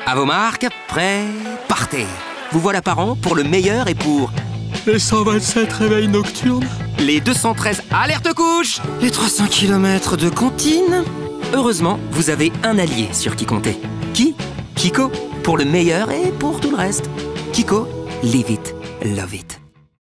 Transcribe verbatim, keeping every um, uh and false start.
À vos marques, prêts, partez. Vous voilà parents pour le meilleur et pour... Les cent vingt-sept réveils nocturnes. Les deux cent treize alertes couches. Les trois cents kilomètres de comptine. Heureusement, vous avez un allié sur qui compter. Qui? Kiko. Pour le meilleur et pour tout le reste. Kiko, live it, love it.